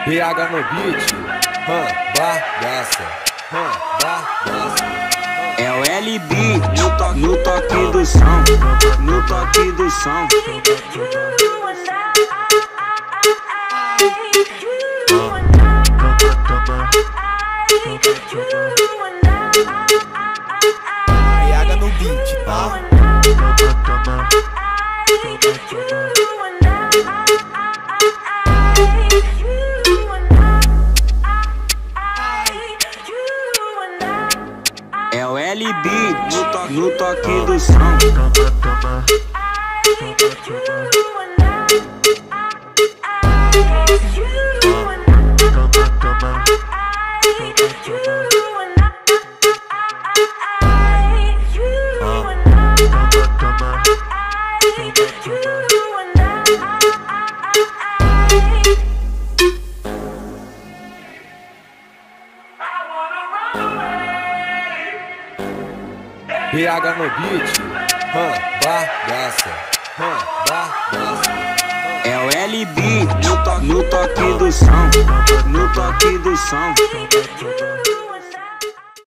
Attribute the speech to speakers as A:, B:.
A: PH no beat, bagaça, bagaça.
B: É o LB no toque do som, no toque do som.
C: PH no beat, tá?
B: É o LB no toque do som.
A: PH no beat, bagaça, bagaça.
B: É o LB no toque do som, no toque do som.